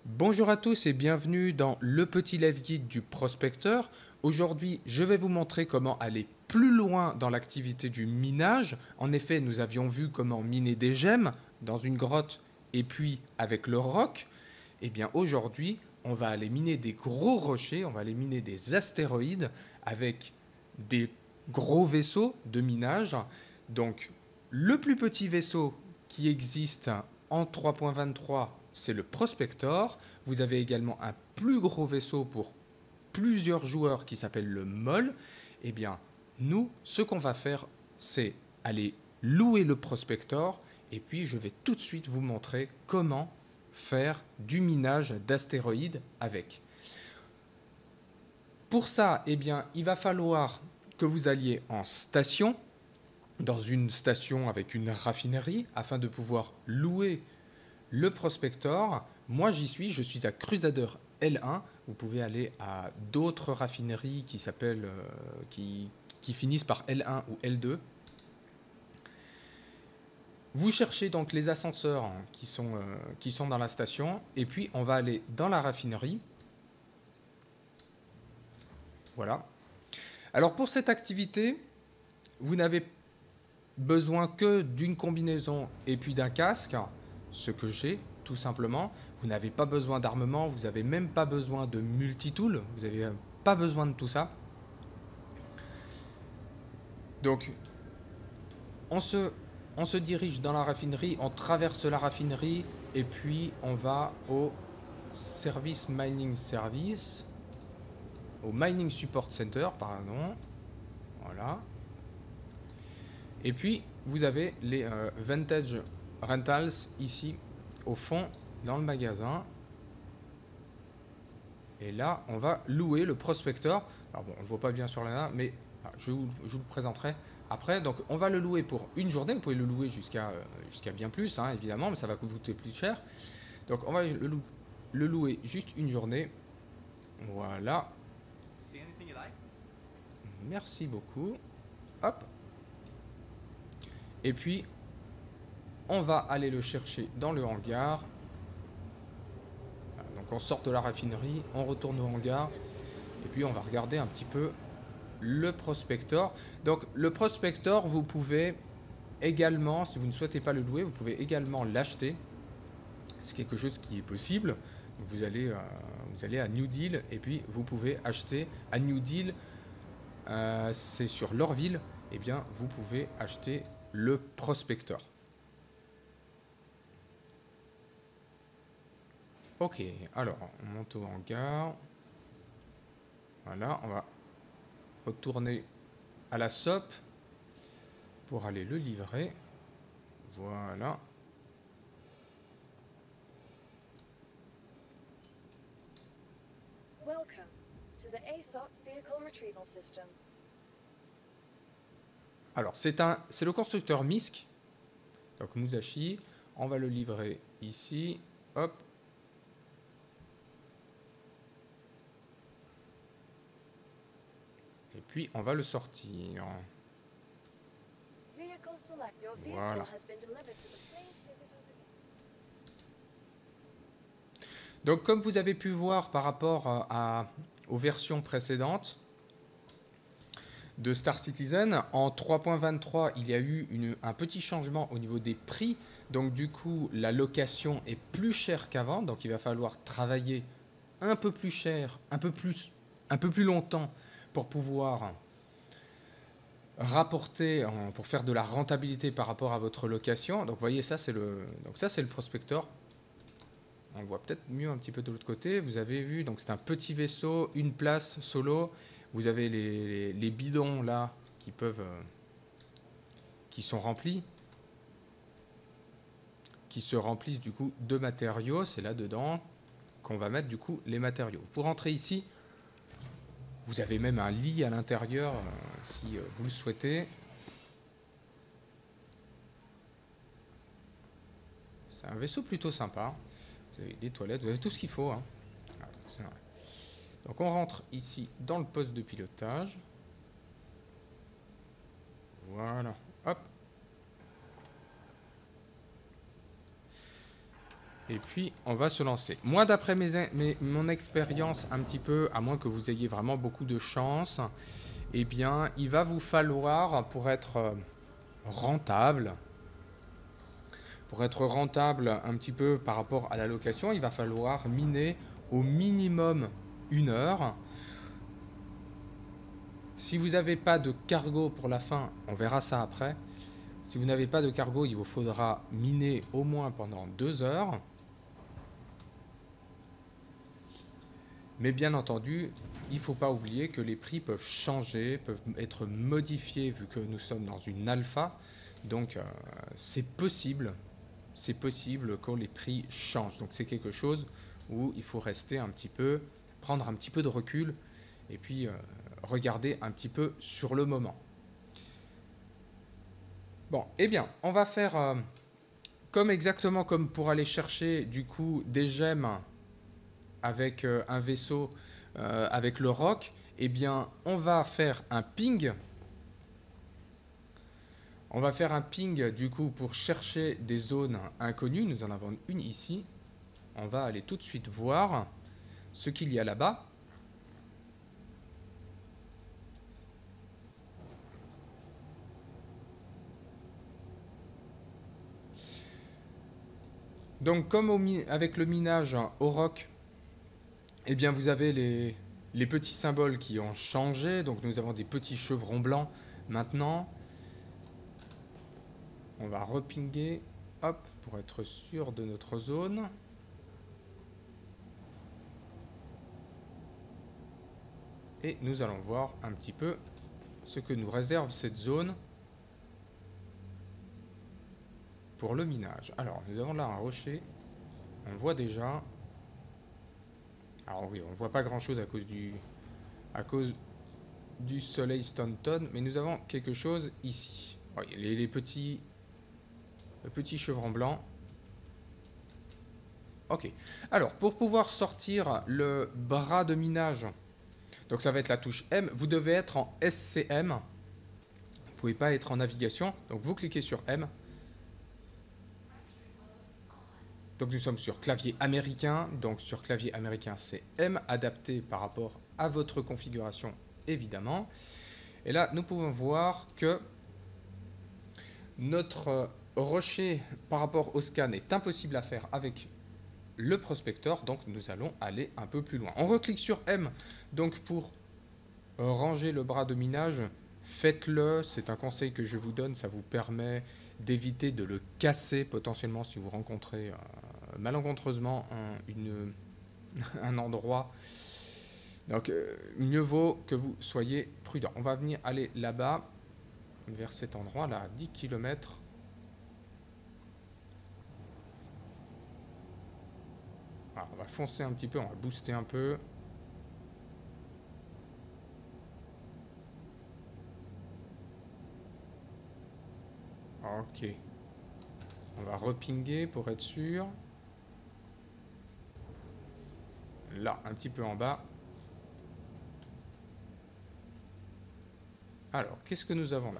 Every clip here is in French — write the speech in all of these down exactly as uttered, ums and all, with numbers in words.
Bonjour à tous et bienvenue dans le petit live guide du prospecteur. Aujourd'hui, je vais vous montrer comment aller plus loin dans l'activité du minage. En effet, nous avions vu comment miner des gemmes dans une grotte et puis avec le roc. Eh bien, aujourd'hui, on va aller miner des gros rochers, on va aller miner des astéroïdes avec des gros vaisseaux de minage. Donc, le plus petit vaisseau qui existe en trois point vingt-trois, c'est le Prospector. Vous avez également un plus gros vaisseau pour plusieurs joueurs qui s'appelle le Mol. Eh bien, nous, ce qu'on va faire, c'est aller louer le Prospector et puis je vais tout de suite vous montrer comment faire du minage d'astéroïdes avec. Pour ça, eh bien, il va falloir que vous alliez en station, dans une station avec une raffinerie, afin de pouvoir louer le Prospector. Moi, j'y suis, je suis à Crusader L un. Vous pouvez aller à d'autres raffineries qui s'appellent, euh, qui, qui finissent par L un ou L deux. Vous cherchez donc les ascenseurs qui sont, euh, qui sont dans la station, et puis on va aller dans la raffinerie. Voilà. Alors pour cette activité, vous n'avez besoin que d'une combinaison et puis d'un casque, ce que j'ai tout simplement. Vous n'avez pas besoin d'armement, vous n'avez même pas besoin de multitool, vous n'avez pas besoin de tout ça. Donc on se, on se dirige dans la raffinerie, on traverse la raffinerie et puis on va au Service Mining Service, au Mining Support Center, pardon. Voilà. Et puis, vous avez les euh, Vintage Rentals ici, au fond, dans le magasin. Et là, on va louer le Prospector. Alors bon, on ne le voit pas bien sur la main, mais ah, je, vous, je vous le présenterai après. Donc, on va le louer pour une journée. Vous pouvez le louer jusqu'à euh, jusqu'à bien plus, hein, évidemment, mais ça va vous coûter plus cher. Donc, on va le, lou le louer juste une journée. Voilà. Merci beaucoup. Hop. Et puis, on va aller le chercher dans le hangar. Voilà, donc on sort de la raffinerie, on retourne au hangar. Et puis on va regarder un petit peu le Prospector. Donc le Prospector, vous pouvez également, si vous ne souhaitez pas le louer, vous pouvez également l'acheter. C'est quelque chose qui est possible. Vous allez, euh, vous allez à New Deal et puis vous pouvez acheter à New Deal. Euh, c'est sur Lorville. Et bien vous pouvez acheter le Prospector. Ok, alors on monte au hangar. Voilà, on va retourner à la S O P pour aller le livrer. Voilà. Welcome to the A S O P Vehicle Retrieval System. Alors, c'est un, c'est le constructeur M I S C. Donc, Musashi. On va le livrer ici. Hop. Et puis, on va le sortir. Voilà. Donc, comme vous avez pu voir par rapport à, aux versions précédentes de Star Citizen, en trois point vingt-trois, il y a eu une, un petit changement au niveau des prix. Donc, du coup, la location est plus chère qu'avant. Donc, il va falloir travailler un peu plus cher, un peu plus, un peu plus longtemps pour pouvoir rapporter, pour faire de la rentabilité par rapport à votre location. Donc, vous voyez, ça, c'est le, donc ça, c'est le Prospector. On le voit peut-être mieux un petit peu de l'autre côté. Vous avez vu, donc c'est un petit vaisseau, une place solo. Vous avez les, les, les bidons là qui peuvent, euh, qui sont remplis, qui se remplissent du coup de matériaux. C'est là dedans qu'on va mettre du coup les matériaux. Pour rentrer ici, vous avez même un lit à l'intérieur euh, si euh, vous le souhaitez. C'est un vaisseau plutôt sympa. Vous avez des toilettes, vous avez tout ce qu'il faut. Hein. Ah, c'est vrai. Donc on rentre ici dans le poste de pilotage. Voilà. Hop. Et puis, on va se lancer. Moi, d'après mes, mes, mon expérience, un petit peu, à moins que vous ayez vraiment beaucoup de chance, eh bien, il va vous falloir, pour être rentable, pour être rentable un petit peu par rapport à la location, il va falloir miner au minimum une heure. Si vous n'avez pas de cargo pour la fin, on verra ça après. Si vous n'avez pas de cargo, il vous faudra miner au moins pendant deux heures. Mais bien entendu, il ne faut pas oublier que les prix peuvent changer, peuvent être modifiés vu que nous sommes dans une alpha. Donc euh, c'est possible, c'est possible que les prix changent. Donc c'est quelque chose où il faut rester un petit peu, prendre un petit peu de recul et puis euh, regarder un petit peu sur le moment. Bon, eh bien, on va faire euh, comme exactement comme pour aller chercher du coup des gemmes avec euh, un vaisseau euh, avec le roc, eh bien, on va faire un ping. On va faire un ping du coup pour chercher des zones inconnues. Nous en avons une ici. On va aller tout de suite voir ce qu'il y a là-bas. Donc comme au avec le minage au roc, eh bien vous avez les, les petits symboles qui ont changé. Donc nous avons des petits chevrons blancs maintenant. On va repinguer, hop, pour être sûr de notre zone. Et nous allons voir un petit peu ce que nous réserve cette zone pour le minage. Alors, nous avons là un rocher. On le voit déjà. Alors oui, on ne voit pas grand-chose à cause du à cause du soleil Stanton, mais nous avons quelque chose ici. Oui, les, les petits le petit chevron blanc. Ok. Alors, pour pouvoir sortir le bras de minage, donc ça va être la touche M, vous devez être en S C M. Vous ne pouvez pas être en navigation. Donc, vous cliquez sur M. Donc, nous sommes sur clavier américain. Donc, sur clavier américain, c'est M, adapté par rapport à votre configuration, évidemment. Et là, nous pouvons voir que notre rocher par rapport au scan est impossible à faire avec le prospecteur, donc nous allons aller un peu plus loin. On reclique sur M, donc pour ranger le bras de minage, faites-le, c'est un conseil que je vous donne, ça vous permet d'éviter de le casser potentiellement si vous rencontrez euh, malencontreusement un, une, un endroit. Donc euh, mieux vaut que vous soyez prudent. On va venir aller là-bas, vers cet endroit là, à dix kilomètres. Alors, on va foncer un petit peu, on va booster un peu. Ok. On va repinguer pour être sûr. Là, un petit peu en bas. Alors, qu'est-ce que nous avons là?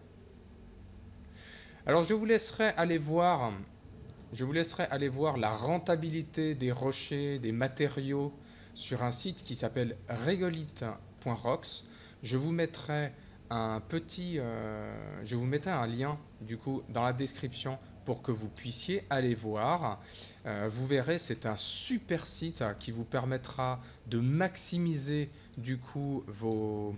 Alors, je vous laisserai aller voir... Je vous laisserai aller voir la rentabilité des rochers, des matériaux sur un site qui s'appelle regolith point rocks. Je vous mettrai un petit, euh, je vous mettrai un lien du coup dans la description pour que vous puissiez aller voir. Euh, vous verrez, c'est un super site qui vous permettra de maximiser du coup vos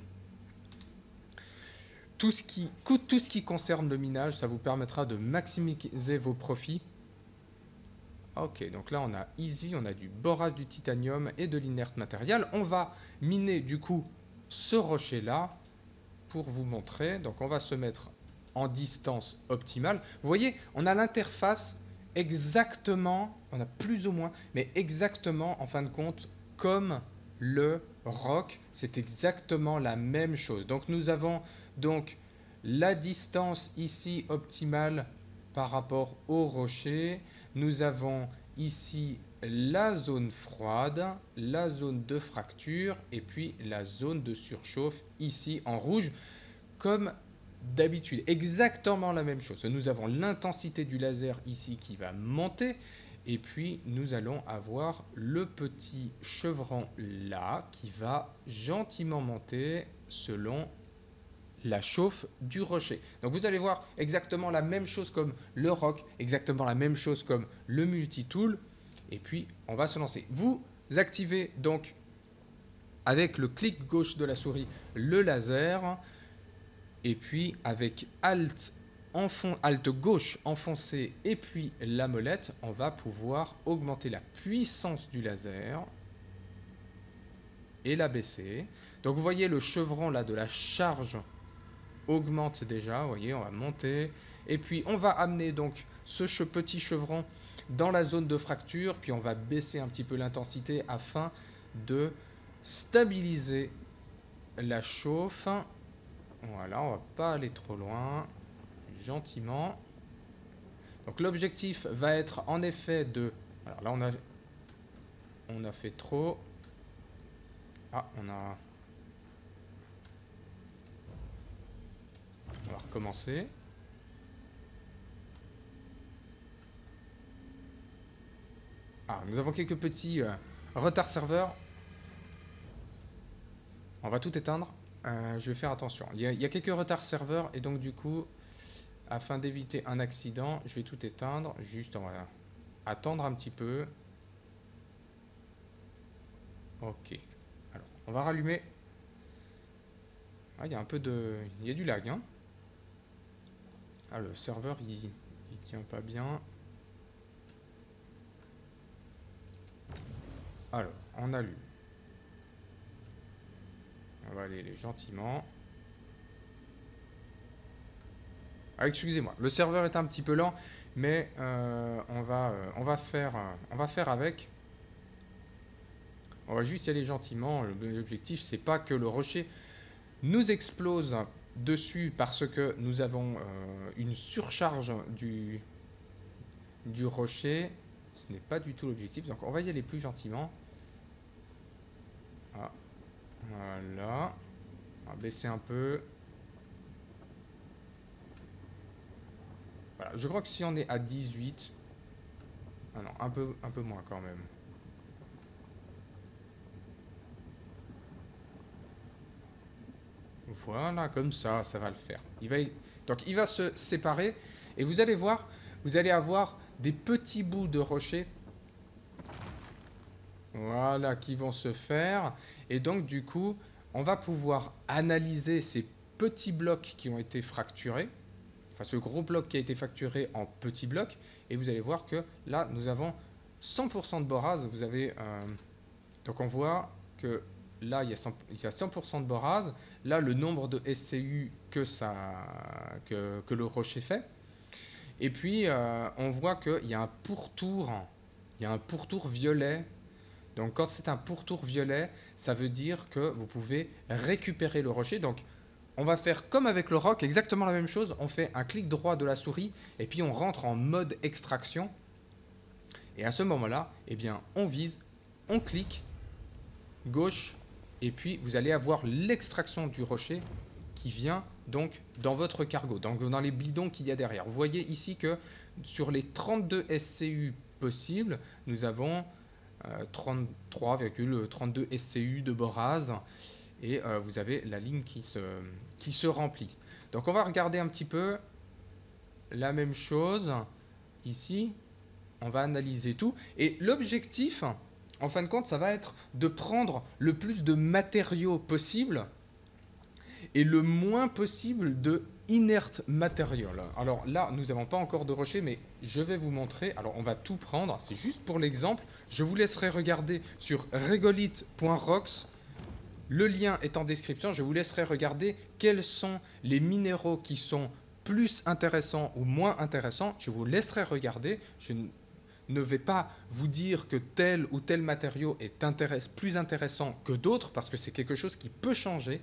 tout ce qui tout ce qui concerne le minage. Ça vous permettra de maximiser vos profits. Ok, donc là on a easy, on a du borage du titanium et de l'inerte matériel. On va miner du coup ce rocher là pour vous montrer. Donc on va se mettre en distance optimale. Vous voyez, on a l'interface exactement, on a plus ou moins, mais exactement en fin de compte comme le roc. C'est exactement la même chose. Donc nous avons donc la distance ici optimale par rapport au rocher. Nous avons ici la zone froide, la zone de fracture et puis la zone de surchauffe ici en rouge comme d'habitude. Exactement la même chose. Nous avons l'intensité du laser ici qui va monter Et puis, nous allons avoir le petit chevron là qui va gentiment monter selon la chauffe du rocher. Donc, vous allez voir exactement la même chose comme le roc, exactement la même chose comme le multitool. Et puis, on va se lancer. Vous activez donc avec le clic gauche de la souris le laser. Et puis, avec Alt Enfon, Alt gauche enfoncé et puis la molette, on va pouvoir augmenter la puissance du laser et la baisser. Donc vous voyez le chevron là de la charge augmente déjà, vous voyez, on va monter et puis on va amener donc ce che- petit chevron dans la zone de fracture, puis on va baisser un petit peu l'intensité afin de stabiliser la chauffe. Voilà, on va pas aller trop loin. Gentiment. Donc l'objectif va être en effet de... Alors là on a... On a fait trop. Ah, on a... On va recommencer. Ah, nous avons quelques petits euh, retards serveurs. On va tout éteindre. Euh, je vais faire attention. Il y, a, il y a quelques retards serveurs et donc du coup... Afin d'éviter un accident, je vais tout éteindre. Juste, on va attendre un petit peu. Ok. Alors, on va rallumer. Ah, il y a un peu de... Il y a du lag, hein. Ah, le serveur, il, il tient pas bien. Alors, on allume. On va aller aller gentiment. Ah, excusez-moi, le serveur est un petit peu lent, mais euh, on, va, euh, on, va faire, euh, on va faire avec. On va juste y aller gentiment. L'objectif, c'est pas que le rocher nous explose dessus parce que nous avons euh, une surcharge du, du rocher. Ce n'est pas du tout l'objectif, donc on va y aller plus gentiment. Ah, voilà. On va baisser un peu. Voilà, je crois que si on est à dix-huit... Ah non, un peu, un peu moins quand même. Voilà, comme ça, ça va le faire. Il va, donc il va se séparer et vous allez voir, vous allez avoir des petits bouts de rocher. Voilà, qui vont se faire. Et donc du coup, on va pouvoir analyser ces petits blocs qui ont été fracturés. Enfin, ce gros bloc qui a été fracturé en petits blocs. Et vous allez voir que là, nous avons cent pour cent de borase. Vous avez, euh, donc on voit que là, il y a cent, il y a cent pour cent de borase. Là, le nombre de S C U que, ça, que, que le rocher fait. Et puis, euh, on voit qu'il y a un pourtour. Il y a un pourtour violet. Donc, quand c'est un pourtour violet, ça veut dire que vous pouvez récupérer le rocher. Donc, on va faire comme avec le roc, exactement la même chose. On fait un clic droit de la souris et puis on rentre en mode extraction. Et à ce moment-là, eh bien, on vise, on clique, gauche, et puis vous allez avoir l'extraction du rocher qui vient donc dans votre cargo, donc dans les bidons qu'il y a derrière. Vous voyez ici que sur les trente-deux S C U possibles, nous avons euh, trente-trois virgule trente-deux S C U de borase. Et euh, vous avez la ligne qui se, qui se remplit. Donc on va regarder un petit peu la même chose ici. On va analyser tout. Et l'objectif, en fin de compte, ça va être de prendre le plus de matériaux possible et le moins possible de inert material. Alors là, nous n'avons pas encore de rocher, mais je vais vous montrer. Alors on va tout prendre, c'est juste pour l'exemple. Je vous laisserai regarder sur regolith point rocks. Le lien est en description. Je vous laisserai regarder quels sont les minéraux qui sont plus intéressants ou moins intéressants. Je vous laisserai regarder. Je ne vais pas vous dire que tel ou tel matériau est intéress- plus intéressant que d'autres parce que c'est quelque chose qui peut changer.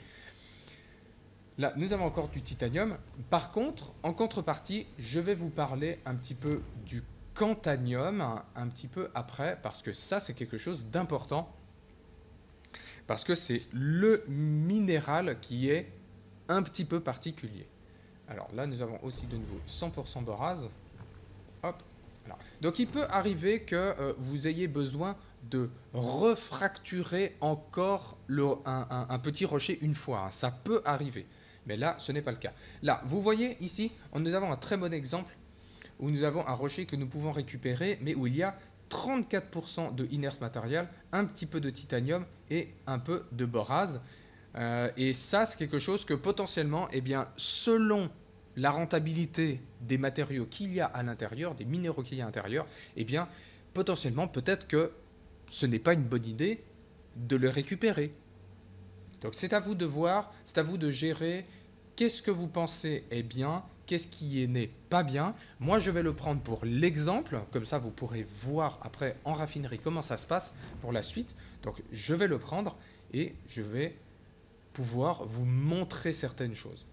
Là, nous avons encore du titanium. Par contre, en contrepartie, je vais vous parler un petit peu du cantanium un, un petit peu après parce que ça, c'est quelque chose d'important. Parce que c'est le minéral qui est un petit peu particulier. Alors là, nous avons aussi de nouveau cent pour cent borase. Hop. Voilà. Donc il peut arriver que euh, vous ayez besoin de refracturer encore le, un, un, un petit rocher une fois. Hein. Ça peut arriver. Mais là, ce n'est pas le cas. Là, vous voyez ici, nous avons un très bon exemple où nous avons un rocher que nous pouvons récupérer, mais où il y a trente-quatre pour cent de inert matériel, un petit peu de titanium et un peu de borase. Euh, et ça, c'est quelque chose que potentiellement, eh bien, selon la rentabilité des matériaux qu'il y a à l'intérieur, des minéraux qu'il y a à l'intérieur, eh bien, potentiellement, peut-être que ce n'est pas une bonne idée de le récupérer. Donc c'est à vous de voir, c'est à vous de gérer qu'est-ce que vous pensez est bien, qu'est-ce qui n'est pas bien. Moi, je vais le prendre pour l'exemple, comme ça vous pourrez voir après en raffinerie comment ça se passe pour la suite. Donc je vais le prendre et je vais pouvoir vous montrer certaines choses.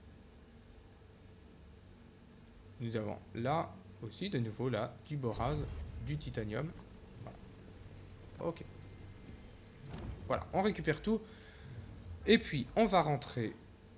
Nous avons là aussi de nouveau là du borase, du titanium. Voilà. Ok. Voilà, on récupère tout. Et puis, on va rentrer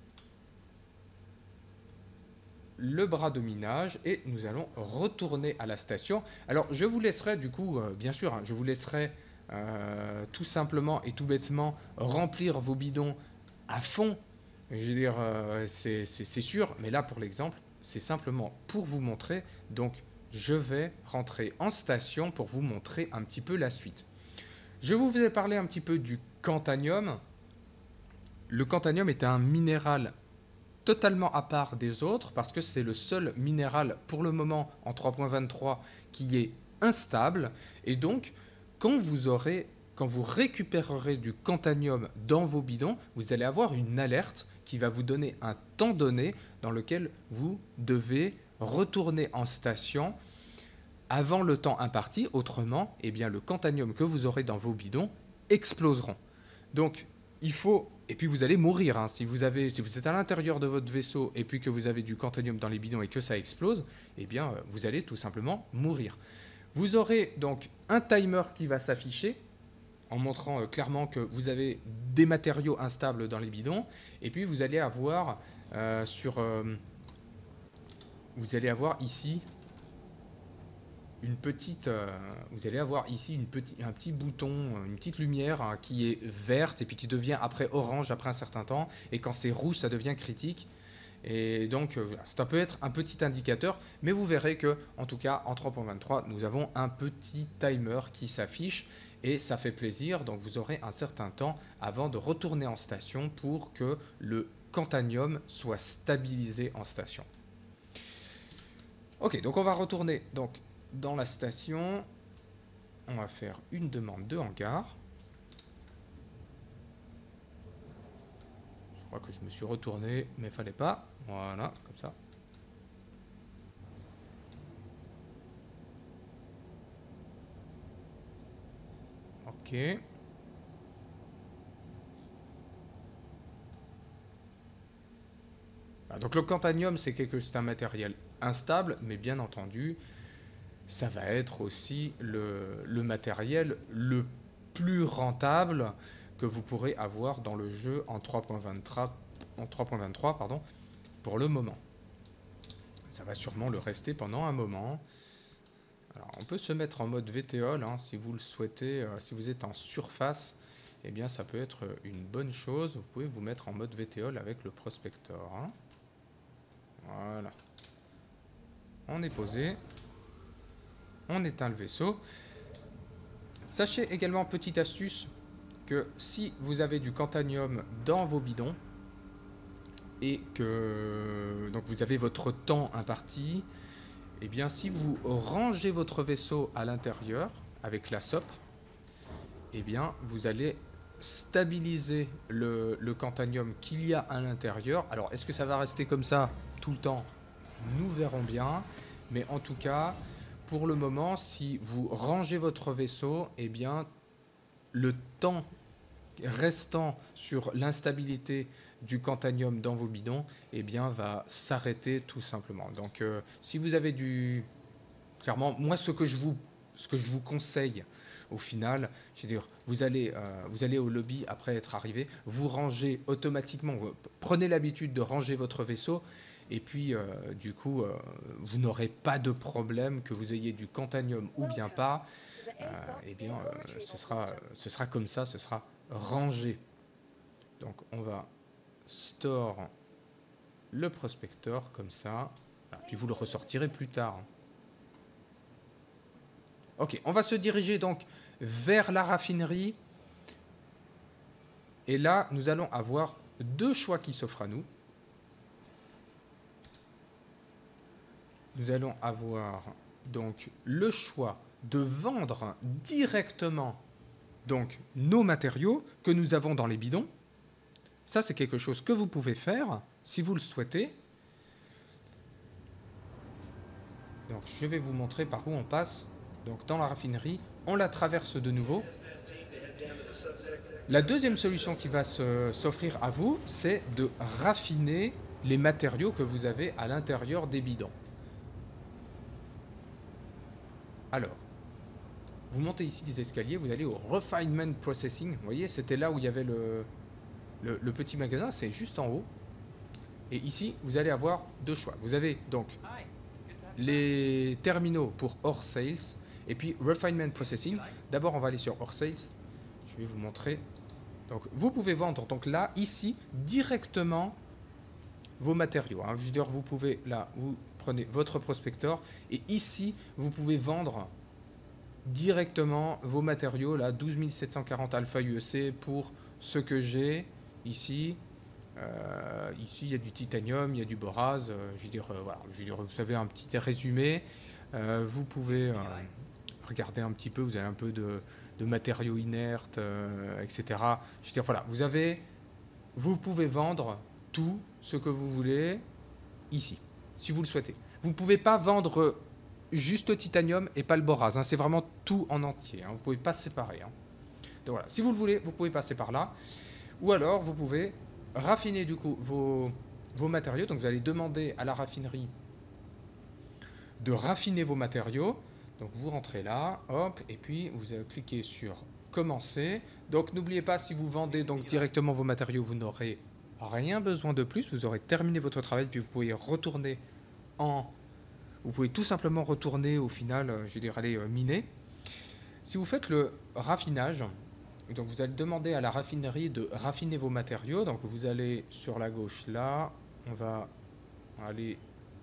le bras de minage et nous allons retourner à la station. Alors, je vous laisserai du coup, euh, bien sûr, hein, je vous laisserai euh, tout simplement et tout bêtement remplir vos bidons à fond. Je veux dire, euh, c'est sûr, mais là, pour l'exemple, c'est simplement pour vous montrer. Donc, je vais rentrer en station pour vous montrer un petit peu la suite. Je vous ai parlé un petit peu du cantanium. Le cantanium est un minéral totalement à part des autres parce que c'est le seul minéral pour le moment en trois point vingt-trois qui est instable. Et donc, quand vous aurez, quand vous récupérerez du cantanium dans vos bidons, vous allez avoir une alerte qui va vous donner un temps donné dans lequel vous devez retourner en station avant le temps imparti. Autrement, eh bien, le cantanium que vous aurez dans vos bidons exploseront. Donc, il faut... Et puis vous allez mourir. Hein. Si, vous avez, si vous êtes à l'intérieur de votre vaisseau et puis que vous avez du cantanium dans les bidons et que ça explose, eh bien, vous allez tout simplement mourir. Vous aurez donc un timer qui va s'afficher en montrant euh, clairement que vous avez des matériaux instables dans les bidons. Et puis vous allez avoir euh, sur... Euh, vous allez avoir ici... une petite, euh, vous allez avoir ici une petit, un petit bouton, une petite lumière hein, qui est verte et puis qui devient après orange après un certain temps. Et quand c'est rouge, ça devient critique. Et donc, euh, voilà, ça peut être un petit indicateur. Mais vous verrez que, en tout cas, en trois point vingt-trois, nous avons un petit timer qui s'affiche. Et ça fait plaisir. Donc, vous aurez un certain temps avant de retourner en station pour que le cantanium soit stabilisé en station. Ok, donc on va retourner... Donc, dans la station, on va faire une demande de hangar. Je crois que je me suis retourné, mais il fallait pas. Voilà, comme ça. Ok. Ah, donc le cantanium, c'est quelque chose, c'est un matériel instable, mais bien entendu, ça va être aussi le, le matériel le plus rentable que vous pourrez avoir dans le jeu en trois point vingt-trois, en trois point vingt-trois pardon, pour le moment. Ça va sûrement le rester pendant un moment. Alors, on peut se mettre en mode V T O L hein, si vous le souhaitez. Euh, si vous êtes en surface, eh bien, ça peut être une bonne chose. Vous pouvez vous mettre en mode V T O L avec le prospector. Hein. Voilà. On est posé. On éteint le vaisseau. Sachez également, petite astuce, que si vous avez du cantanium dans vos bidons et que donc vous avez votre temps imparti, et eh bien si vous rangez votre vaisseau à l'intérieur avec la S O P, et eh bien vous allez stabiliser le, le cantanium qu'il y a à l'intérieur. Alors est-ce que ça va rester comme ça tout le temps? Nous verrons bien. Mais en tout cas, pour le moment, si vous rangez votre vaisseau, eh bien, le temps restant sur l'instabilité du cantanium dans vos bidons, eh bien, va s'arrêter tout simplement. Donc, euh, si vous avez du... Clairement, moi, ce que je vous, ce que je vous conseille, au final, je veux dire, vous allez, euh, vous allez au lobby après être arrivé, vous rangez automatiquement, vous prenez l'habitude de ranger votre vaisseau, Et puis, euh, du coup, euh, vous n'aurez pas de problème que vous ayez du Cantanium ou bien pas. Euh, eh bien, euh, ce sera, ce sera comme ça, ce sera rangé. Donc, on va store le prospecteur comme ça. Voilà, puis vous le ressortirez plus tard. Ok, on va se diriger donc vers la raffinerie. Et là, nous allons avoir deux choix qui s'offrent à nous. Nous allons avoir donc le choix de vendre directement donc nos matériaux que nous avons dans les bidons. Ça, c'est quelque chose que vous pouvez faire si vous le souhaitez. Donc, je vais vous montrer par où on passe. Donc, dans la raffinerie, on la traverse de nouveau. La deuxième solution qui va se- s'offrir à vous, c'est de raffiner les matériaux que vous avez à l'intérieur des bidons. Alors, vous montez ici des escaliers, vous allez au Refinement Processing. Vous voyez, c'était là où il y avait le, le, le petit magasin, c'est juste en haut. Et ici, vous allez avoir deux choix. Vous avez donc les terminaux pour Hors Sales et puis Refinement Processing. D'abord, on va aller sur Hors Sales. Je vais vous montrer. Donc, vous pouvez vendre donc là, ici, directement vos matériaux. Hein. Je veux dire, vous pouvez, là, vous prenez votre prospecteur et ici, vous pouvez vendre directement vos matériaux. Là, douze mille sept cent quarante alpha U E C pour ce que j'ai ici. Euh, ici, il y a du titanium, il y a du borase. Euh, je veux dire, euh, voilà, je veux dire, vous savez, un petit résumé. Euh, vous pouvez euh, regarder un petit peu, vous avez un peu de, de matériaux inertes, euh, et cetera. Je veux dire, voilà, vous avez, vous pouvez vendre tout ce que vous voulez ici, si vous le souhaitez. Vous ne pouvez pas vendre juste le titanium et pas le borase. Hein, c'est vraiment tout en entier. Hein, vous ne pouvez pas séparer. Hein. Donc voilà, si vous le voulez, vous pouvez passer par là. Ou alors, vous pouvez raffiner du coup vos, vos matériaux. Donc vous allez demander à la raffinerie de raffiner vos matériaux. Donc vous rentrez là, hop, et puis vous allez cliquer sur commencer. Donc n'oubliez pas, si vous vendez donc directement vos matériaux, vous n'aurez rien besoin de plus. Vous aurez terminé votre travail, puis vous pouvez retourner en... Vous pouvez tout simplement retourner au final, euh, je vais dire, aller euh, miner. Si vous faites le raffinage, donc vous allez demander à la raffinerie de raffiner vos matériaux. Donc vous allez sur la gauche là, on va aller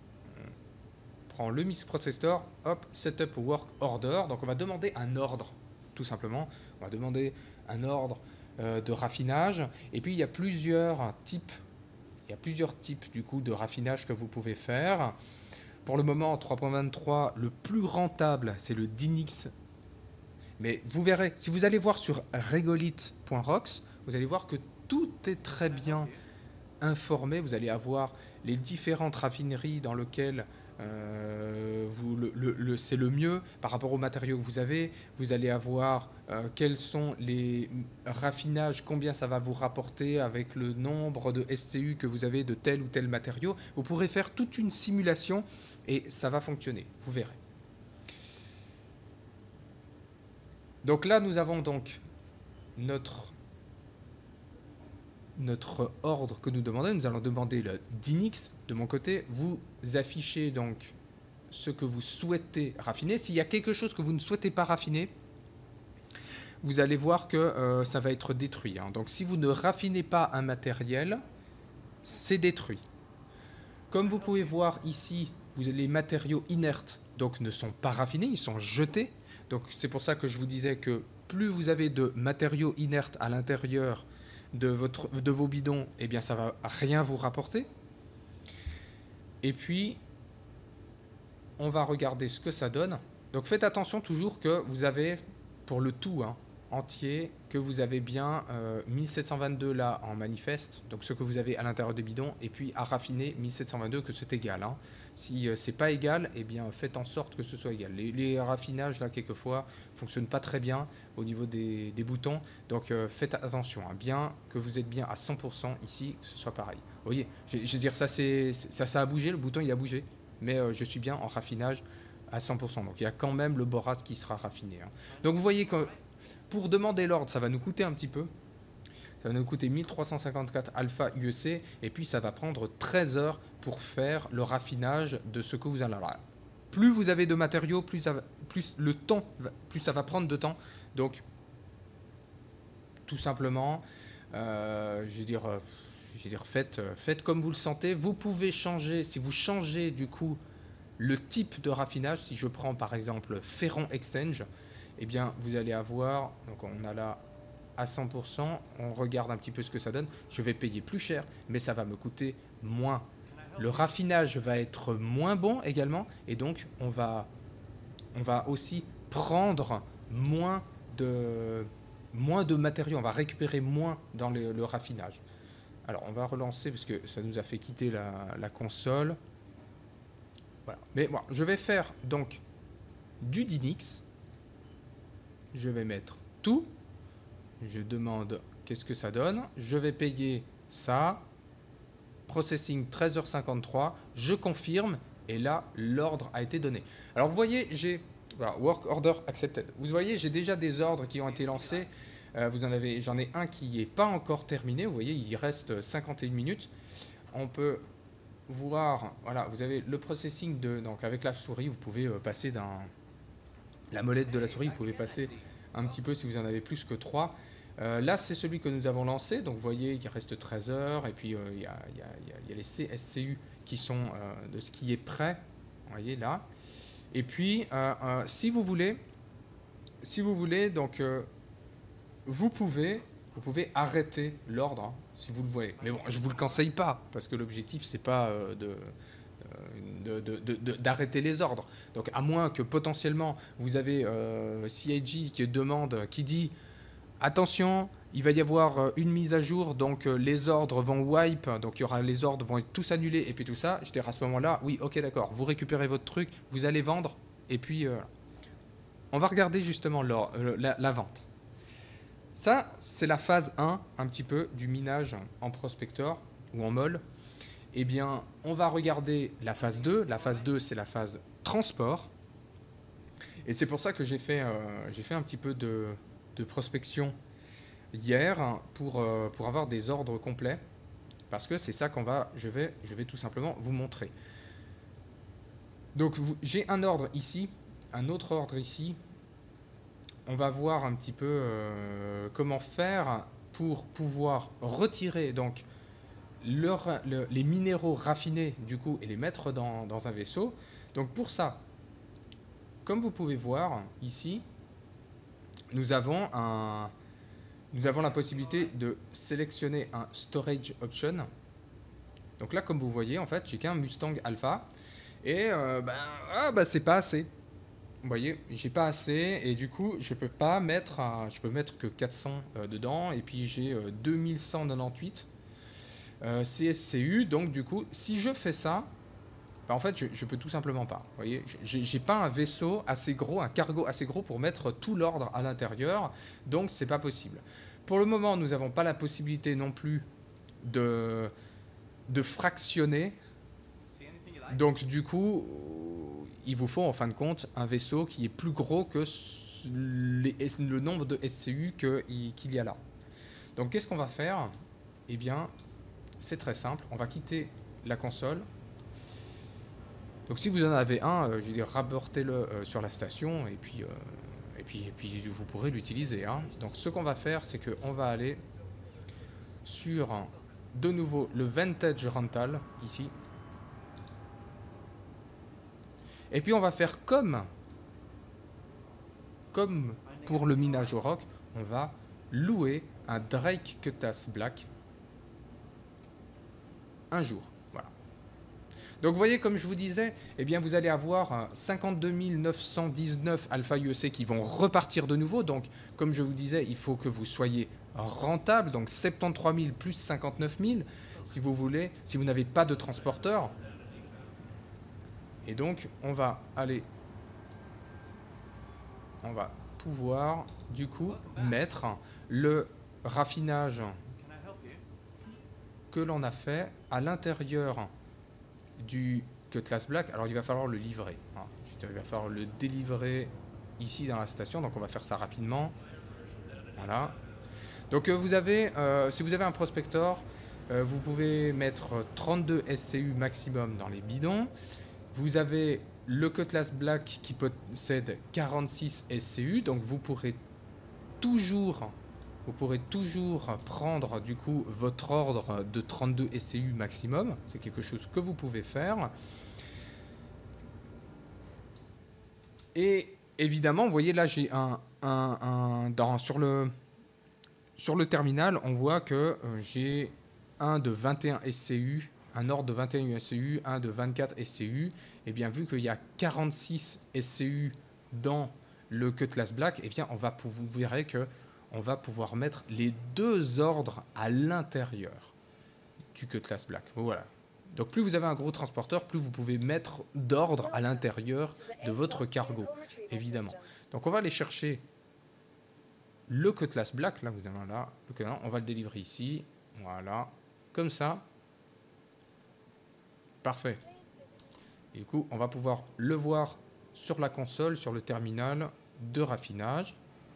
prendre le mix processor, hop, setup work order. Donc on va demander un ordre, tout simplement. On va demander un ordre euh, de raffinage. Et puis il y a plusieurs types, il y a plusieurs types du coup de raffinage que vous pouvez faire. Pour le moment, trois point vingt-trois, le plus rentable, c'est le Dynix. Mais vous verrez, si vous allez voir sur regolith point rocks, vous allez voir que tout est très bien informé. Vous allez avoir les différentes raffineries dans lesquelles euh, vous, le, le, le, c'est le mieux par rapport aux matériaux que vous avez. Vous allez avoir euh, quels sont les raffinages, combien ça va vous rapporter avec le nombre de S C U que vous avez de tel ou tel matériau. Vous pourrez faire toute une simulation et ça va fonctionner, vous verrez. Donc là, nous avons donc notre, notre ordre que nous demandons. Nous allons demander le Dynix de mon côté. Vous affichez donc ce que vous souhaitez raffiner. S'il y a quelque chose que vous ne souhaitez pas raffiner, vous allez voir que euh, ça va être détruit. Hein. Donc si vous ne raffinez pas un matériel, c'est détruit. Comme vous pouvez voir ici, vous avez les matériaux inertes donc ne sont pas raffinés, ils sont jetés. Donc c'est pour ça que je vous disais que plus vous avez de matériaux inertes à l'intérieur de, votre, de vos bidons, eh bien ça va rien vous rapporter. Et puis, on va regarder ce que ça donne. Donc faites attention toujours que vous avez, pour le tout hein, entier, que vous avez bien euh, mille sept cent vingt-deux là en manifeste, donc ce que vous avez à l'intérieur des bidons, et puis à raffiner mille sept cent vingt-deux que c'est égal. Hein. Si euh, c'est pas égal, eh bien faites en sorte que ce soit égal. Les, les raffinages là quelquefois fonctionnent pas très bien au niveau des, des boutons, donc euh, faites attention, hein, bien que vous êtes bien à cent pour cent ici, que ce soit pareil. Vous voyez, je, je veux dire ça c'est ça, ça a bougé, le bouton il a bougé, mais euh, je suis bien en raffinage à cent pour cent. Donc il y a quand même le borate qui sera raffiné. Hein. Donc vous voyez que pour demander l'ordre, ça va nous coûter un petit peu. Ça va nous coûter mille trois cent cinquante-quatre alpha U E C. Et puis, ça va prendre treize heures pour faire le raffinage de ce que vous allez avoir. Plus vous avez de matériaux, plus, ça va, plus le temps, plus ça va prendre de temps. Donc, tout simplement, euh, je veux dire, euh, je veux dire faites, euh, faites comme vous le sentez. Vous pouvez changer, si vous changez du coup le type de raffinage, si je prends par exemple Ferron Exchange, eh bien vous allez avoir, donc on a là à cent pour cent, on regarde un petit peu ce que ça donne. Je vais payer plus cher, mais ça va me coûter moins. Le raffinage va être moins bon également, et donc on va, on va aussi prendre moins de... moins de matériaux, on va récupérer moins dans le, le raffinage. Alors on va relancer parce que ça nous a fait quitter la, la console. Voilà. Mais bon, je vais faire donc du Dynix. Je vais mettre tout. Je demande qu'est-ce que ça donne. Je vais payer ça. Processing treize heures cinquante-trois. Je confirme. Et là, l'ordre a été donné. Alors vous voyez, j'ai... Voilà, work order accepted. Vous voyez, j'ai déjà des ordres qui ont été lancés. Euh, vous en avez, j'en ai un qui n'est pas encore terminé. Vous voyez, il reste cinquante et une minutes. On peut voir, voilà, vous avez le processing de, donc avec la souris, vous pouvez euh, passer d'un, la molette de la souris, vous pouvez passer un petit peu si vous en avez plus que trois. Euh, là, c'est celui que nous avons lancé. Donc, vous voyez, il reste treize heures. Et puis, euh, il y, a, il y, a, il y a les C S C U qui sont euh, de ce qui est prêt. Vous voyez là. Et puis, euh, euh, si vous voulez, si vous voulez, donc, euh, vous pouvez, vous pouvez arrêter l'ordre, hein, si vous le voyez. Mais bon, je vous le conseille pas, parce que l'objectif, c'est pas euh, de, euh, de, de, de, d'arrêter les ordres. Donc, à moins que potentiellement, vous avez euh, C I G qui demande, qui dit, attention, il va y avoir une mise à jour, donc euh, les ordres vont wipe, donc il y aura les ordres vont être tous annulés, et puis tout ça. Je dirais à ce moment-là, oui, ok, d'accord, vous récupérez votre truc, vous allez vendre, et puis euh, on va regarder justement la, la, la vente. Ça, c'est la phase un, un petit peu, du minage en prospector ou en mol. Eh bien, on va regarder la phase deux. La phase deux, c'est la phase transport. Et c'est pour ça que j'ai fait, euh, j'ai fait un petit peu de, de prospection hier pour, euh, pour avoir des ordres complets. Parce que c'est ça qu'on va, je vais, je vais tout simplement vous montrer. Donc, j'ai un ordre ici, un autre ordre ici. On va voir un petit peu euh, comment faire pour pouvoir retirer donc leur, le, les minéraux raffinés du coup et les mettre dans, dans un vaisseau. Donc pour ça, comme vous pouvez voir ici, nous avons, un, nous avons la possibilité de sélectionner un storage option. Donc là, comme vous voyez, en fait, j'ai qu'un Mustang Alpha et euh, ben, ah, ben, c'est pas assez. Vous voyez, j'ai pas assez et du coup, je peux pas mettre, un, je peux mettre que quatre cents euh, dedans et puis j'ai euh, deux mille cent quatre-vingt-dix-huit euh, C S C U. Donc du coup, si je fais ça, bah, en fait, je, je peux tout simplement pas. Vous voyez, j'ai pas un vaisseau assez gros, un cargo assez gros pour mettre tout l'ordre à l'intérieur, donc c'est pas possible. Pour le moment, nous n'avons pas la possibilité non plus de de fractionner. Donc du coup, il vous faut en fin de compte un vaisseau qui est plus gros que les, le nombre de S C U qu'il y a là. Donc qu'est-ce qu'on va faire? Eh bien, c'est très simple. On va quitter la console. Donc si vous en avez un, euh, je vais dire, rapportez-le euh, sur la station et puis, euh, et puis, et puis vous pourrez l'utiliser. Hein. Donc ce qu'on va faire, c'est qu'on va aller sur de nouveau le Vantage Rental ici. Et puis on va faire comme, comme pour le minage au roc, on va louer un Drake Cutas Black un jour. Voilà. Donc vous voyez, comme je vous disais, eh bien vous allez avoir cinquante-deux mille neuf cent dix-neuf alpha U E C qui vont repartir de nouveau. Donc comme je vous disais, il faut que vous soyez rentable. Donc soixante-treize mille plus cinquante-neuf mille si vous voulez, si vous n'avez pas de transporteur. Et donc, on va aller, on va pouvoir, du coup, mettre le raffinage que l'on a fait à l'intérieur du Cutlass Black. Alors, il va falloir le livrer. Hein. Il va falloir le délivrer ici dans la station. Donc, on va faire ça rapidement. Voilà. Donc euh, vous avez, euh, si vous avez un prospector, euh, vous pouvez mettre trente-deux S C U maximum dans les bidons. Vous avez le Cutlass Black qui possède quarante-six S C U, donc vous pourrez toujours, vous pourrez toujours prendre du coup votre ordre de trente-deux S C U maximum. C'est quelque chose que vous pouvez faire. Et évidemment, vous voyez là, j'ai un, un, un dans, sur le sur le terminal, on voit que euh, j'ai un de vingt et un S C U, un ordre de vingt et un S C U, un de vingt-quatre S C U. Et bien vu qu'il y a quarante-six S C U dans le Cutlass Black, et bien on va vous verrez que on va pouvoir mettre les deux ordres à l'intérieur du Cutlass Black. Voilà. Donc plus vous avez un gros transporteur, plus vous pouvez mettre d'ordre à l'intérieur de votre cargo, évidemment. Donc on va aller chercher le Cutlass Black, là vous avez là, on va le délivrer ici, voilà, comme ça. Parfait. Et du coup, on va pouvoir le voir sur la console, sur le terminal de raffinage.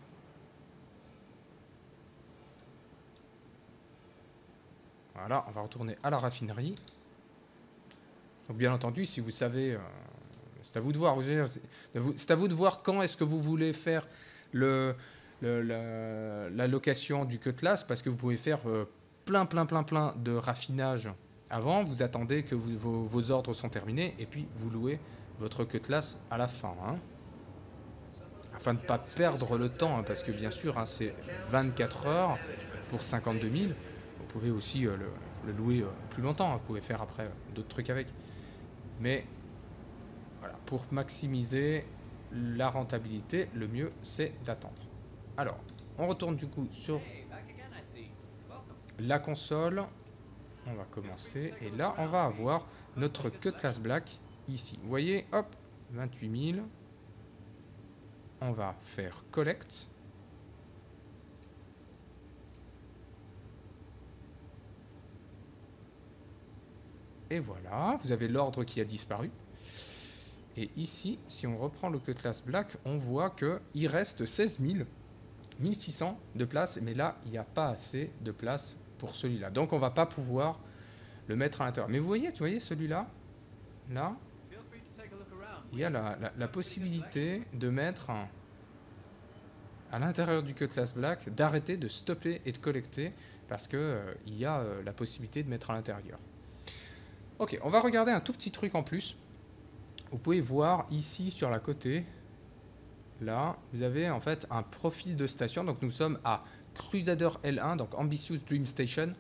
Voilà, on va retourner à la raffinerie. Donc bien entendu, si vous savez, euh, c'est à vous de voir. C'est à vous de voir quand est-ce que vous voulez faire le, le, la, la location du Cutlass, parce que vous pouvez faire euh, plein, plein, plein, plein de raffinage avant. Vous attendez que vous, vos, vos ordres sont terminés et puis vous louez votre Cutlass à la fin. Hein, afin de ne pas perdre le temps, hein, parce que bien sûr, hein, c'est vingt-quatre heures pour cinquante-deux mille. Vous pouvez aussi euh, le, le louer euh, plus longtemps. Hein, vous pouvez faire après euh, d'autres trucs avec. Mais voilà, pour maximiser la rentabilité, le mieux c'est d'attendre. Alors, on retourne du coup sur la console. On va commencer. Et là, on va avoir notre Cutlass Black ici. Vous voyez, hop, vingt-huit mille. On va faire Collect. Et voilà, vous avez l'ordre qui a disparu. Et ici, si on reprend le Cutlass Black, on voit qu'il reste seize mille, mille six cents de place. Mais là, il n'y a pas assez de place pour celui-là. Donc, on ne va pas pouvoir le mettre à l'intérieur. Mais vous voyez, tu voyez celui-là, là, il y a la, la, la possibilité de mettre un, à l'intérieur du Cutlass Black, d'arrêter, de stopper et de collecter, parce qu'il euh, y a euh, la possibilité de mettre à l'intérieur. Ok, on va regarder un tout petit truc en plus. Vous pouvez voir ici sur la côté, là, vous avez en fait un profil de station. Donc nous sommes à Crusader L un, donc Ambitious Dream Station.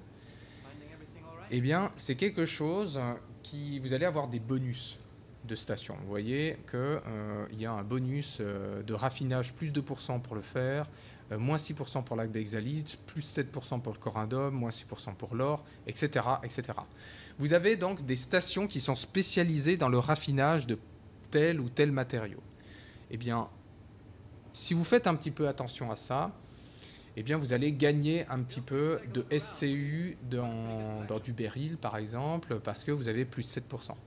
Eh bien, c'est quelque chose qui... Vous allez avoir des bonus de station. Vous voyez qu'il euh, y a un bonus euh, de raffinage, plus deux pour cent pour le fer, euh, moins six pour cent pour la bexalite, plus sept pour cent pour le corindum, moins six pour cent pour l'or, et cetera, et cetera. Vous avez donc des stations qui sont spécialisées dans le raffinage de tel ou tel matériau. Eh bien, si vous faites un petit peu attention à ça, eh bien, vous allez gagner un petit peu de S C U dans, dans du béryl, par exemple, parce que vous avez plus sept pour cent.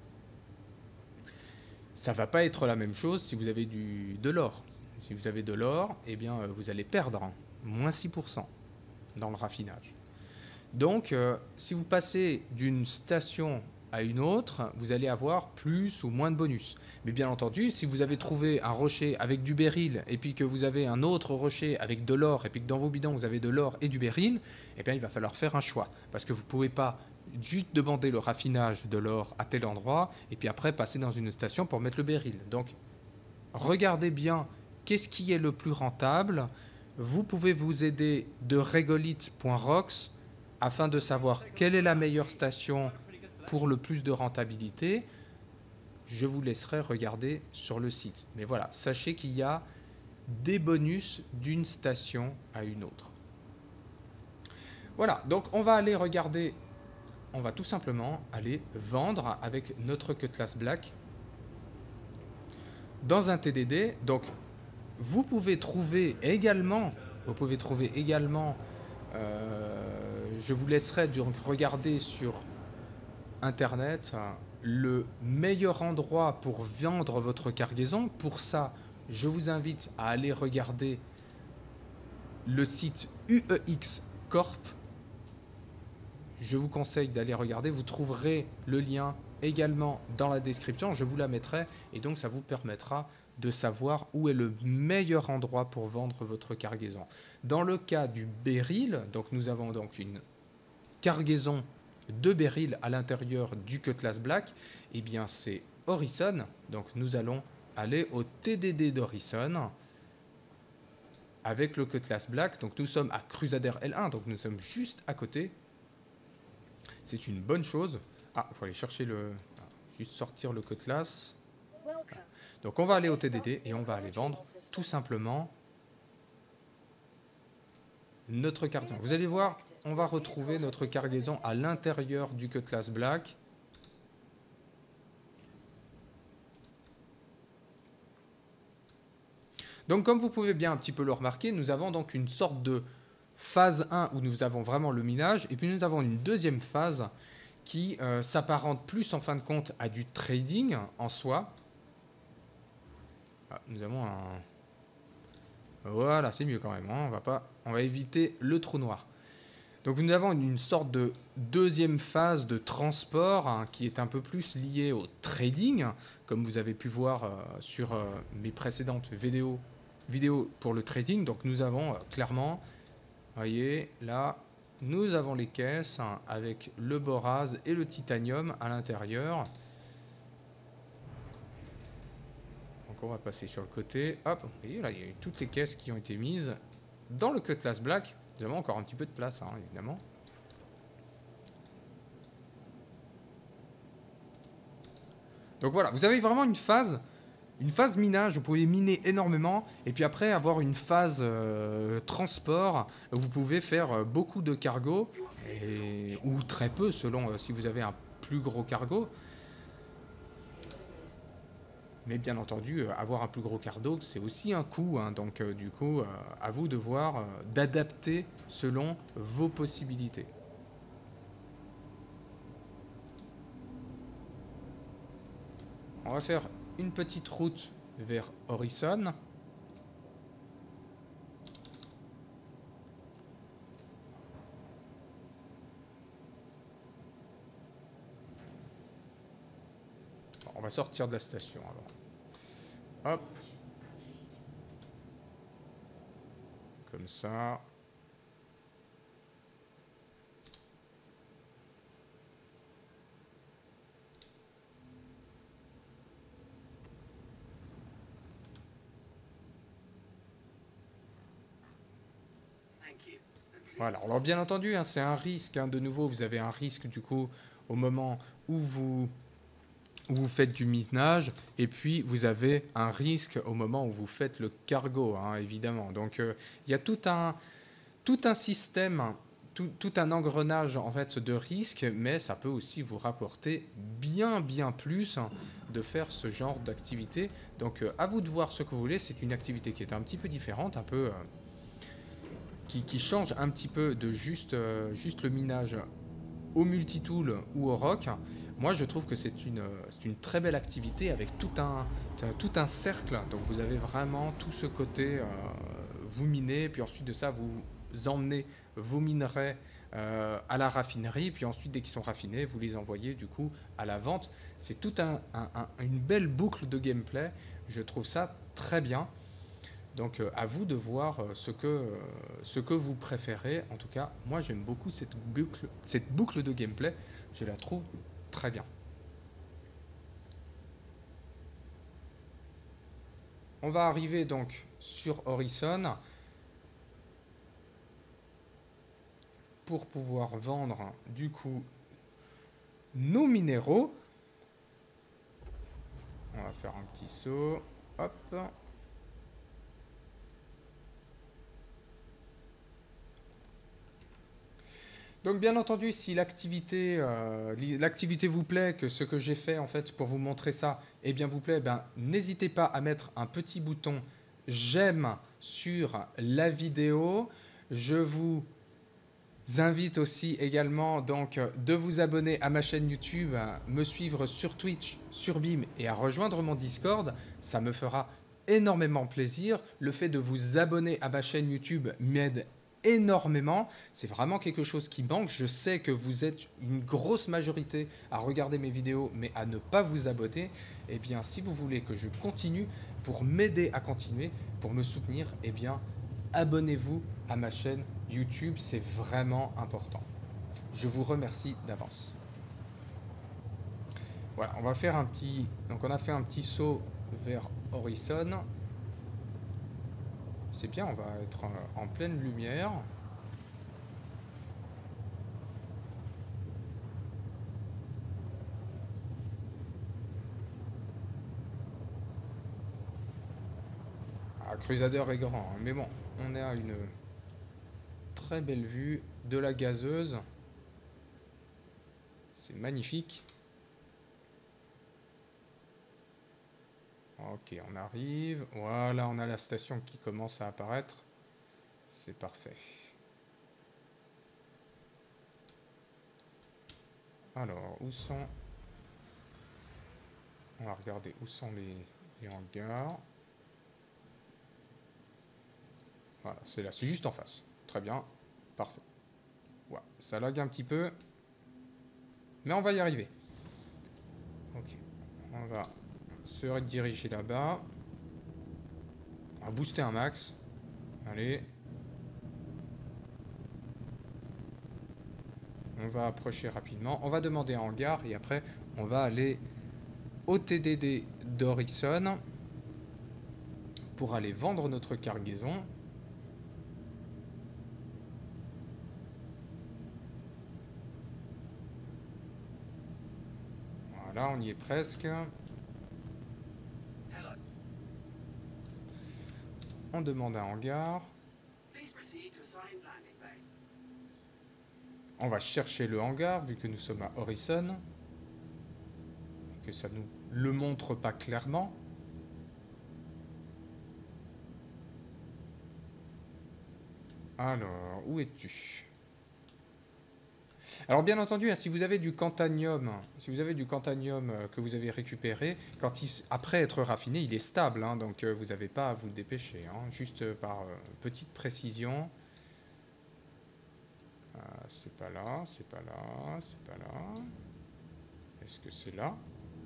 Ça ne va pas être la même chose si vous avez du, de l'or. Si vous avez de l'or, eh bien, vous allez perdre hein, moins six pour cent dans le raffinage. Donc, euh, si vous passez d'une station à une autre, vous allez avoir plus ou moins de bonus. Mais bien entendu, si vous avez trouvé un rocher avec du béryl et puis que vous avez un autre rocher avec de l'or et puis que dans vos bidons vous avez de l'or et du béryl, eh bien il va falloir faire un choix parce que vous ne pouvez pas juste demander le raffinage de l'or à tel endroit et puis après passer dans une station pour mettre le béryl. Donc regardez bien qu'est-ce qui est le plus rentable. Vous pouvez vous aider de regolith point rocks afin de savoir quelle est la meilleure station pour le plus de rentabilité. Je vous laisserai regarder sur le site. Mais voilà, sachez qu'il y a des bonus d'une station à une autre. Voilà, donc on va aller regarder, on va tout simplement aller vendre avec notre Cutlass Black dans un T D D. Donc vous pouvez trouver également, vous pouvez trouver également, euh, je vous laisserai donc regarder sur Internet le meilleur endroit pour vendre votre cargaison. Pour ça, je vous invite à aller regarder le site U E X corp. Je vous conseille d'aller regarder. Vous trouverez le lien également dans la description. Je vous la mettrai et donc ça vous permettra de savoir où est le meilleur endroit pour vendre votre cargaison. Dans le cas du béryl, donc nous avons donc une cargaison de béryl à l'intérieur du Cutlass Black, et eh bien c'est Orison. Donc nous allons aller au T D D d'Orison avec le Cutlass Black. Donc nous sommes à Crusader L un, donc nous sommes juste à côté. C'est une bonne chose. Ah, il faut aller chercher le... juste sortir le Cutlass. Donc on va aller au T D D et on va aller vendre tout simplement notre cargaison. Vous allez voir, on va retrouver notre cargaison à l'intérieur du Cutlass Black. Donc comme vous pouvez bien un petit peu le remarquer, nous avons donc une sorte de phase un où nous avons vraiment le minage, et puis nous avons une deuxième phase qui euh, s'apparente plus en fin de compte à du trading en soi. Ah, nous avons un... Voilà, c'est mieux quand même, hein. on va pas... on va éviter le trou noir. Donc nous avons une sorte de deuxième phase de transport hein, qui est un peu plus liée au trading, comme vous avez pu voir euh, sur euh, mes précédentes vidéos, vidéos pour le trading. Donc nous avons euh, clairement, voyez, là, nous avons les caisses hein, avec le borase et le titanium à l'intérieur. Donc on va passer sur le côté. Hop, vous voyez, là, il y a eu toutes les caisses qui ont été mises dans le Cutlass Black. Nous avons encore un petit peu de place, hein, évidemment. Donc voilà, vous avez vraiment une phase, une phase minage. Vous pouvez miner énormément. Et puis après, avoir une phase euh, transport. Vous pouvez faire beaucoup de cargo. Et, ou très peu, selon euh, si vous avez un plus gros cargo. Mais bien entendu, euh, avoir un plus gros cargo, c'est aussi un coût. Hein, donc euh, du coup, euh, à vous de voir, euh, d'adapter selon vos possibilités. On va faire une petite route vers Orison. On va sortir de la station alors. Hop. Comme ça. Voilà, alors bien entendu, hein, c'est un risque. Hein, de nouveau, vous avez un risque du coup au moment où vous... où vous faites du minage, et puis vous avez un risque au moment où vous faites le cargo, hein, évidemment. Donc euh, il y a tout un, tout un système, tout, tout un engrenage en fait de risques, mais ça peut aussi vous rapporter bien bien plus hein, de faire ce genre d'activité. Donc euh, à vous de voir ce que vous voulez. C'est une activité qui est un petit peu différente, un peu... Euh, qui, qui change un petit peu de juste, euh, juste le minage au multitool ou au rock. Moi, je trouve que c'est une, c'est une très belle activité avec tout un, tout un cercle. Donc, vous avez vraiment tout ce côté, euh, vous minez, puis ensuite de ça, vous emmenez vos minerais euh, à la raffinerie, puis ensuite, dès qu'ils sont raffinés, vous les envoyez du coup à la vente. C'est toute un, un, un, une belle boucle de gameplay. Je trouve ça très bien. Donc, euh, à vous de voir euh, ce, que, euh, ce que vous préférez. En tout cas, moi, j'aime beaucoup cette boucle, cette boucle de gameplay. Je la trouve très bien. On va arriver donc sur Orison pour pouvoir vendre du coup nos minéraux. On va faire un petit saut. Hop. Donc bien entendu, si l'activité euh, l'activité vous plaît, que ce que j'ai fait en fait pour vous montrer ça, eh bien vous plaît, ben, n'hésitez pas à mettre un petit bouton j'aime sur la vidéo. Je vous invite aussi également donc de vous abonner à ma chaîne YouTube, à me suivre sur Twitch, sur Bim et à rejoindre mon Discord. Ça me fera énormément plaisir. Le fait de vous abonner à ma chaîne YouTube m'aide énormément. C'est vraiment quelque chose qui manque. Je sais que vous êtes une grosse majorité à regarder mes vidéos, mais à ne pas vous abonner. Eh bien, si vous voulez que je continue, pour m'aider à continuer, pour me soutenir, eh bien, abonnez-vous à ma chaîne YouTube. C'est vraiment important. Je vous remercie d'avance. Voilà, on va faire un petit... Donc, on a fait un petit saut vers Horizon. C'est bien, on va être en, en pleine lumière. Ah, Crusader est grand, hein, mais bon, on est à une très belle vue de la gazeuse. C'est magnifique. Ok, on arrive. Voilà, on a la station qui commence à apparaître. C'est parfait. Alors, où sont... On va regarder où sont les, les hangars. Voilà, c'est là, c'est juste en face. Très bien, parfait. Ouais, ça lag un petit peu. Mais on va y arriver. Ok, on va se rediriger là-bas. On va booster un max. Allez. On va approcher rapidement. On va demander un hangar et après, on va aller au T D D d'Horizon pour aller vendre notre cargaison. Voilà, on y est presque. On demande un hangar. On va chercher le hangar vu que nous sommes à Horizon. Et que ça nous le montre pas clairement. Alors, où es-tu? Alors bien entendu, hein, si vous avez du cantanium, si vous avez du cantanium euh, que vous avez récupéré, quand il, après être raffiné, il est stable, hein, donc euh, vous n'avez pas à vous dépêcher, hein, juste euh, par euh, petite précision. Euh, c'est pas là, c'est pas là, c'est pas là. Est-ce que c'est là?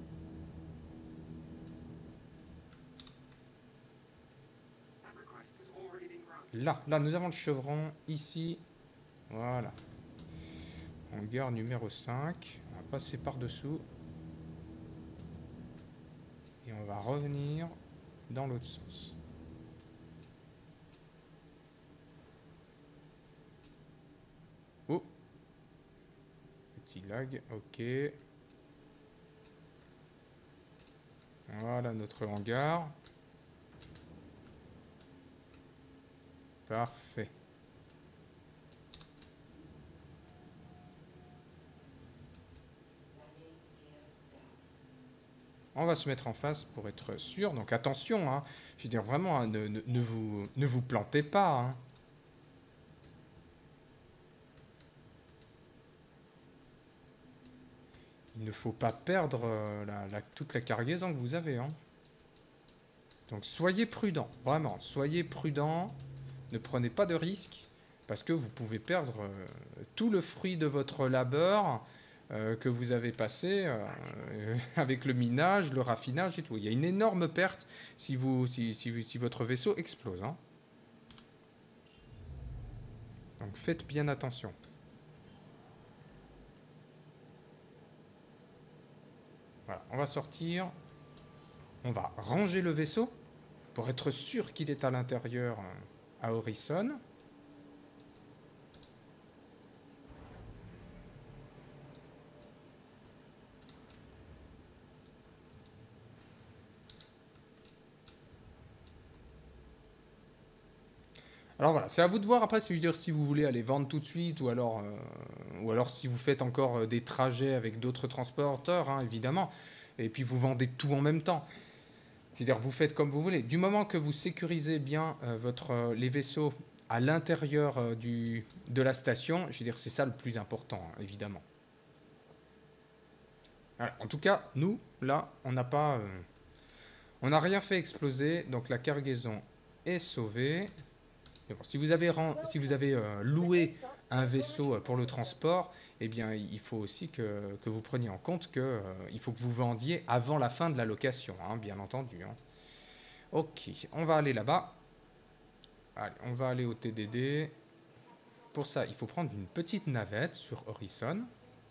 Là, là, nous avons le chevron ici. Voilà. Hangar numéro cinq. On va passer par-dessous. Et on va revenir dans l'autre sens. Oh. Petit lag, ok. Voilà notre hangar. Parfait. On va se mettre en face pour être sûr. Donc attention, hein. Je veux dire vraiment, hein, ne, ne, ne, vous, ne vous plantez pas. Hein. Il ne faut pas perdre euh, la, la, toute la cargaison que vous avez. Hein. Donc soyez prudents, vraiment, soyez prudents. Ne prenez pas de risques parce que vous pouvez perdre euh, tout le fruit de votre labeur euh, que vous avez passé euh, euh, avec le minage, le raffinage et tout. Il y a une énorme perte si, vous, si, si, si votre vaisseau explose. Hein. Donc faites bien attention. Voilà, on va sortir. On va ranger le vaisseau pour être sûr qu'il est à l'intérieur euh, à Horizon. Alors voilà, c'est à vous de voir après si, je veux dire, si vous voulez aller vendre tout de suite ou alors, euh, ou alors si vous faites encore des trajets avec d'autres transporteurs, hein, évidemment, et puis vous vendez tout en même temps. Je veux dire, vous faites comme vous voulez. Du moment que vous sécurisez bien euh, votre, euh, les vaisseaux à l'intérieur euh, du, de la station, je veux dire, c'est ça le plus important, hein, évidemment. Voilà. En tout cas, nous, là, on n'a pas... Euh, on n'a rien fait exploser, donc la cargaison est sauvée. Mais bon, si vous avez, ren- si vous avez euh, loué un vaisseau pour le transport, eh bien, il faut aussi que, que vous preniez en compte que euh, il faut que vous vendiez avant la fin de la location, hein, bien entendu. Hein. Ok, on va aller là-bas. Allez, on va aller au T D D. Pour ça, il faut prendre une petite navette sur Horizon.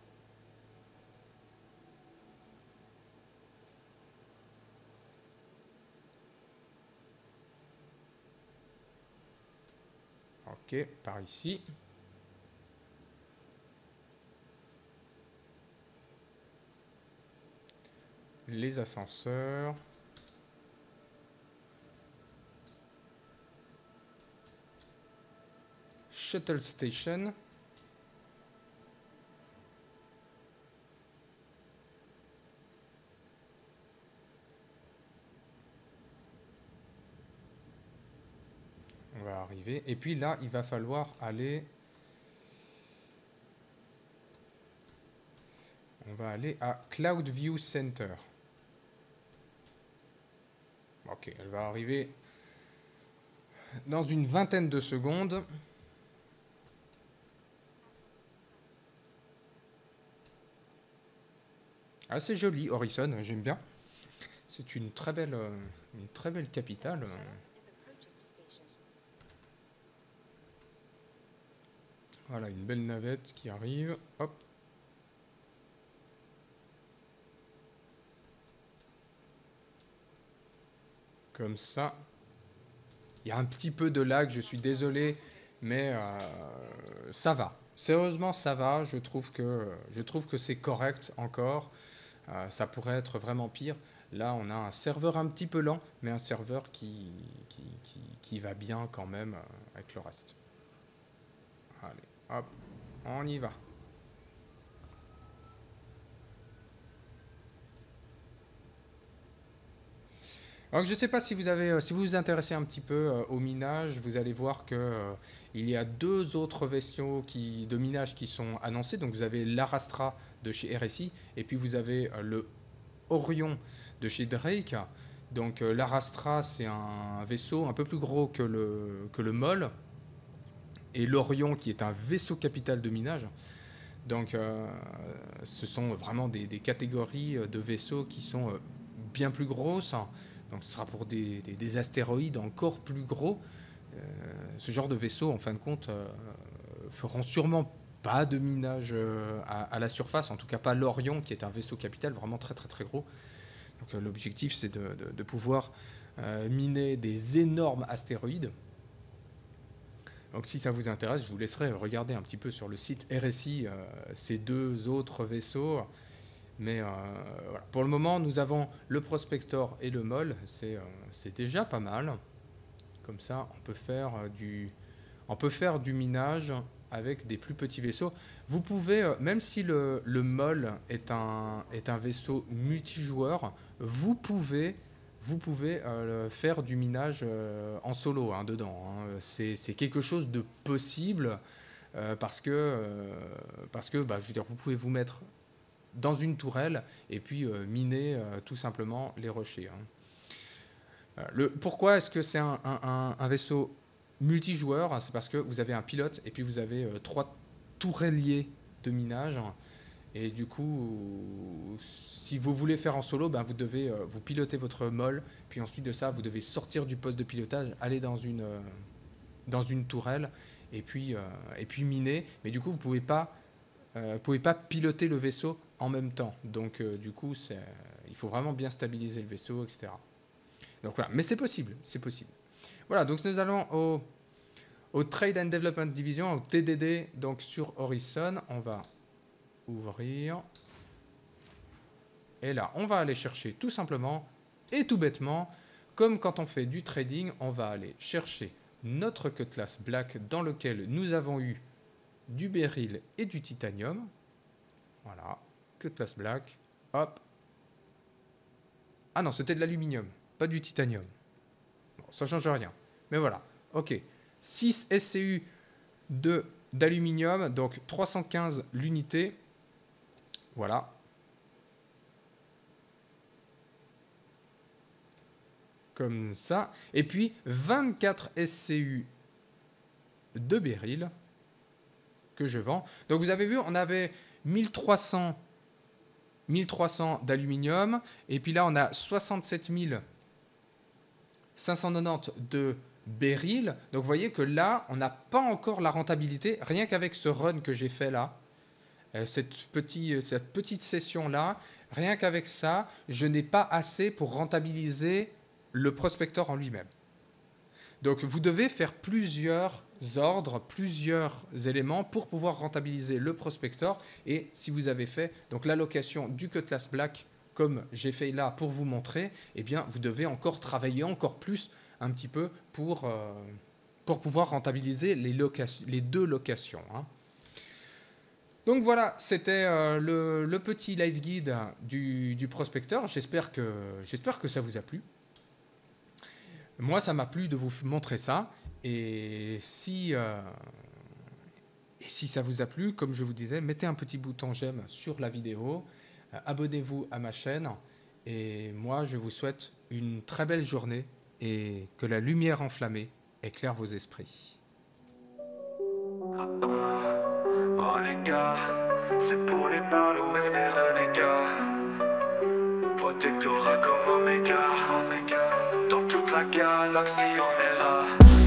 Ok, par ici. Les ascenseurs. Shuttle Station. On va arriver. Et puis là, il va falloir aller... On va aller à Cloud View Center. Ok, elle va arriver dans une vingtaine de secondes. Assez joli, Horizon, j'aime bien. C'est une très belle, euh, une très belle capitale. Voilà, une belle navette qui arrive. Hop. Comme ça. Il y a un petit peu de lag, je suis désolé, mais euh, ça va. Sérieusement, ça va. Je trouve que, je trouve que c'est correct encore. Euh, ça pourrait être vraiment pire. Là, on a un serveur un petit peu lent, mais un serveur qui, qui, qui, qui va bien quand même euh, avec le reste. Allez, hop, on y va. Alors, je ne sais pas si vous avez, euh, si vous vous intéressez un petit peu euh, au minage, vous allez voir que euh, il y a deux autres vaisseaux qui, de minage qui sont annoncés. Donc, vous avez l'Arastra de chez R S I, et puis vous avez euh, le Orion de chez Drake. Donc, euh, l'Arastra, c'est un vaisseau un peu plus gros que le, que le MOL, et l'Orion, qui est un vaisseau capital de minage. Donc, euh, ce sont vraiment des, des catégories de vaisseaux qui sont euh, bien plus grosses. Donc, ce sera pour des, des- des astéroïdes encore plus gros. Euh, ce genre de vaisseaux, en fin de compte, euh, feront sûrement pas de minage euh, à, à la surface. En tout cas, pas l'Orion, qui est un vaisseau capital vraiment très très très gros. Donc, euh, l'objectif, c'est de, de- de pouvoir euh, miner des énormes astéroïdes. Donc si ça vous intéresse, je vous laisserai regarder un petit peu sur le site R S I euh, ces deux autres vaisseaux. Mais euh, voilà. Pour le moment, nous avons le Prospector et le MOL. C'est euh, c'est déjà pas mal. Comme ça, on peut faire euh, du, on peut faire du minage avec des plus petits vaisseaux. Vous pouvez, euh, même si le, le MOL est un, est un vaisseau multijoueur, vous pouvez, vous pouvez euh, faire du minage euh, en solo hein, dedans. Hein. C'est c'est quelque chose de possible euh, parce que, euh, parce que bah, je veux dire, vous pouvez vous mettre dans une tourelle et puis euh, miner euh, tout simplement les rochers. Hein. Euh, Le, pourquoi est-ce que c'est un, un- un- un vaisseau multijoueur? C'est parce que vous avez un pilote et puis vous avez euh, trois toureliers de minage. Et du coup, si vous voulez faire en solo, ben vous devez euh, vous piloter votre mol. Puis ensuite de ça, vous devez sortir du poste de pilotage, aller dans une, euh, dans une tourelle et puis, euh, et puis miner. Mais du coup, vous ne pouvez pas euh, vous pouvez pas piloter le vaisseau en même temps. Donc, euh, du coup, c'est, il faut vraiment bien stabiliser le vaisseau, et cetera. Donc voilà, mais c'est possible, c'est possible. Voilà, donc nous allons au, au Trade and Development Division, au T D D, donc sur Horizon. On va ouvrir. Et là, on va aller chercher tout simplement et tout bêtement, comme quand on fait du trading, on va aller chercher notre Cutlass Black dans lequel nous avons eu du béryl et du titanium. Voilà, Cutlass Black. Hop. Ah non, c'était de l'aluminium, pas du titanium. Bon, ça change rien. Mais voilà, ok. six S C U de d'aluminium, donc trois cent quinze l'unité. Voilà. Comme ça. Et puis vingt-quatre S C U de béryl que je vends. Donc vous avez vu, on avait mille trois cents, mille trois cents d'aluminium, et puis là on a soixante-sept mille cinq cent quatre-vingt-dix de béryl. Donc vous voyez que là, on n'a pas encore la rentabilité, rien qu'avec ce run que j'ai fait là, euh, cette, petit, cette petite session-là, rien qu'avec ça, je n'ai pas assez pour rentabiliser le prospecteur en lui-même. Donc vous devez faire plusieurs ordres, plusieurs éléments pour pouvoir rentabiliser le prospecteur. Et si vous avez fait donc l'allocation du Cutlass Black comme j'ai fait là pour vous montrer, eh bien vous devez encore travailler encore plus un petit peu pour, euh, pour pouvoir rentabiliser les, locations, les deux locations. Hein. Donc voilà, c'était euh, le, le petit live guide du, du prospecteur. J'espère que, j'espère que ça vous a plu. Moi, ça m'a plu de vous montrer ça. Et si, euh, et si ça vous a plu, comme je vous disais, mettez un petit bouton j'aime sur la vidéo. Euh, abonnez-vous à ma chaîne. Et moi, je vous souhaite une très belle journée et que la lumière enflammée éclaire vos esprits. Oh les gars, c'est pour les ballots et les renégats. Protectorat comme Omega. Dans toute la galaxie on est là.